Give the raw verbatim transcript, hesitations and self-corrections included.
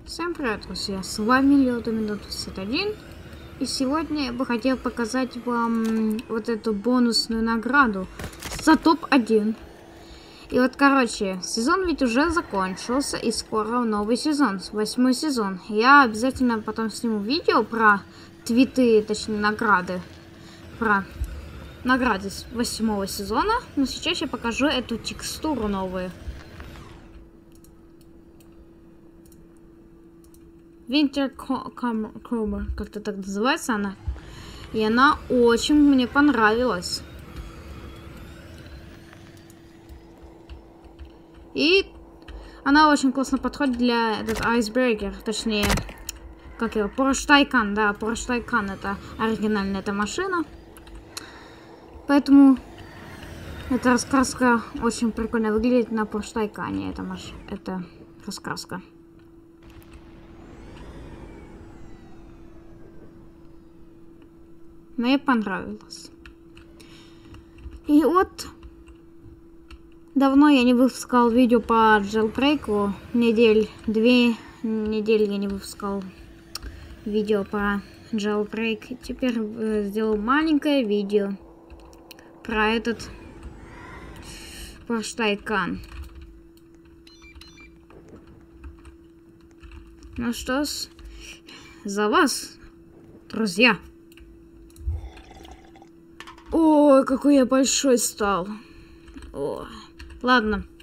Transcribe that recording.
Всем привет, друзья, с вами Леодоминут пятьдесят один, и сегодня я бы хотел показать вам вот эту бонусную награду за топ один. И вот, короче, сезон ведь уже закончился, и скоро новый сезон, восьмой сезон. Я обязательно потом сниму видео про твиты, точнее награды, про награды восьмого сезона, но сейчас я покажу эту текстуру новую. Winter Chroma, как-то так называется она. И она очень мне понравилась. И она очень классно подходит для этот Icebreaker, точнее, как его, Porsche Taycan, да, Porsche Taycan это оригинальная эта машина. Поэтому эта раскраска очень прикольно выглядит на Porsche Taycan, это, маш... это раскраска. Мне понравилось. И вот давно я не выпускал видео по Jailbreak. Недель, две недели я не выпускал видео по Jailbreak. Теперь э, сделал маленькое видео про этот Porsche Taycan. Ну что ж, за вас, друзья. Ой, какой я большой стал. О, ладно.